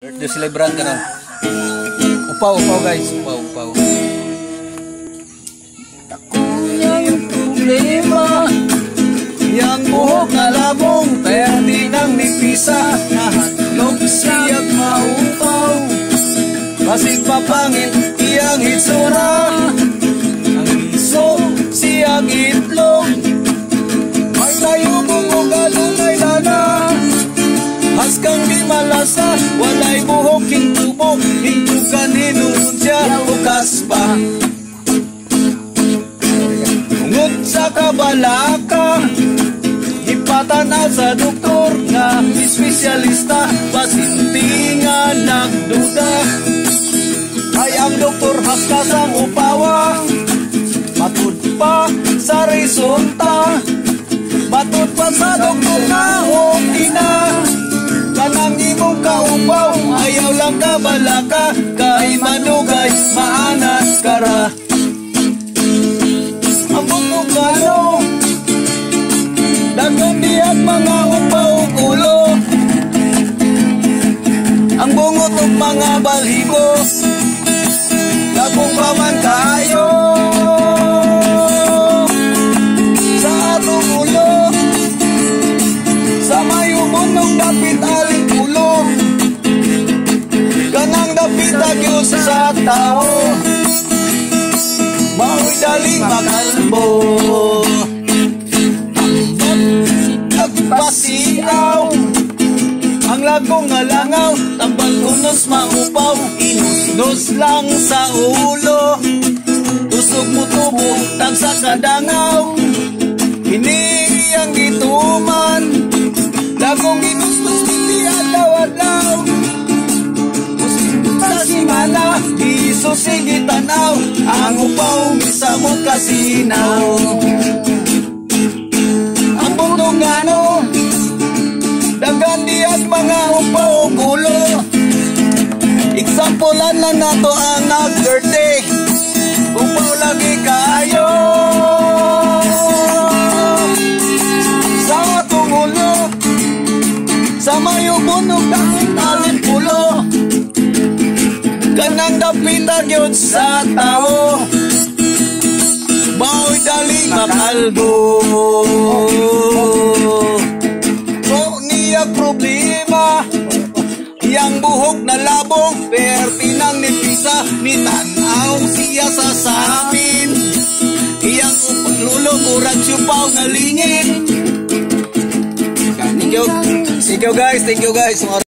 Birthday celebrant ka na. Upaw, upaw guys. Upaw, upaw. Takunya yung problema, yang buhok na labong, perdi ng nipisa, nahatlog siyag maupaw. Basig papangit, iyang hitsura, ang iso siyang itlog. May tayubong o galungay lana, haskang di malasa, walay buhok hintubok, hintugan hinuod siya, bukas pa. Ungod sa kabalaka, ipatana sa doktor nga espesyalista, pasintingan nagduda. Ay ang doktor haskasang upawa, matud pa sa resulta, matud pa sa doktor na okay na. Kanang imong kaupaw, ayaw lang kabalaka, kay manugay, maanas kara. Ang bukong gano, dagan diyan mga upaw ulo, ang bungot ng mga balhibo, dagong paman tayo sa atong ulo, sa mayumon ng dapit aling ulo, kanang dapit agyos sa tao, mao'y daling makalbo. Nagpasiaw ang lagong ngalangaw, tambal unos maupaw, inusnos lang sa ulo, usog mo tubo, tagsa kadangaw, hinigi ang gituman, lagong inusnos hindi adlaw-adlaw, sa simana, iso sige tanaw, ang upaw misamot kasinaw. Ang bundong ano, dagan diyan mga upaw gulo, examplean lang nato ang nag-birthday, upaw lagi kayo sa atong ulo, sa mayubon ng dapit alin pulo, kanang dapit agyod sa tao, mao'y daling makalbo. Problema, iyang buhok na labong, perti ng nipisa, nitanaw siya sa samin, iyang lulo kurang siupaw na lingin. Thank you guys, thank you guys.